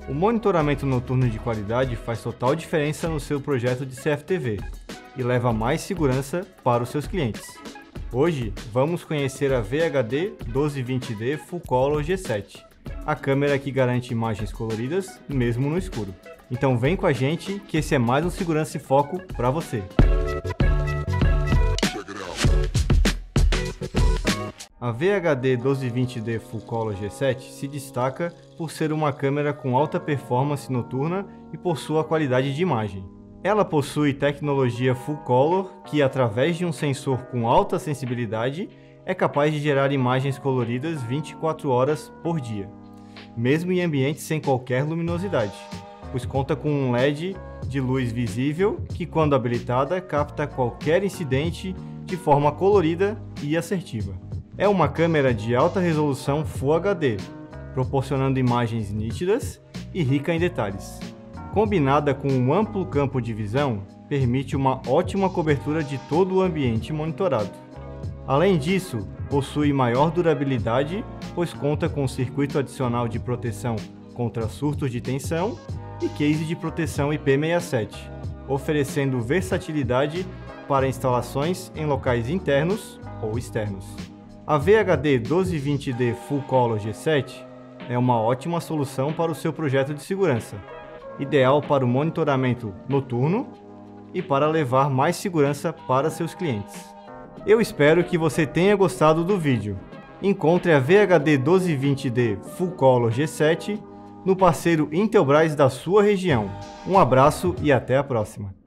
O monitoramento noturno de qualidade faz total diferença no seu projeto de CFTV e leva mais segurança para os seus clientes. Hoje, vamos conhecer a VHD 1220D Full Color G7, a câmera que garante imagens coloridas mesmo no escuro. Então vem com a gente que esse é mais um Segurança em Foco para você. A VHD 1220D Full Color G7 se destaca por ser uma câmera com alta performance noturna e por sua qualidade de imagem. Ela possui tecnologia Full Color que, através de um sensor com alta sensibilidade, é capaz de gerar imagens coloridas 24 horas por dia, mesmo em ambientes sem qualquer luminosidade, pois conta com um LED de luz visível que, quando habilitada, capta qualquer incidente de forma colorida e assertiva. É uma câmera de alta resolução Full HD, proporcionando imagens nítidas e rica em detalhes. Combinada com um amplo campo de visão, permite uma ótima cobertura de todo o ambiente monitorado. Além disso, possui maior durabilidade, pois conta com um circuito adicional de proteção contra surtos de tensão e case de proteção IP67, oferecendo versatilidade para instalações em locais internos ou externos. A VHD 1220D Full Color G7 é uma ótima solução para o seu projeto de segurança, ideal para o monitoramento noturno e para levar mais segurança para seus clientes. Eu espero que você tenha gostado do vídeo. Encontre a VHD 1220D Full Color G7 no parceiro Intelbras da sua região. Um abraço e até a próxima!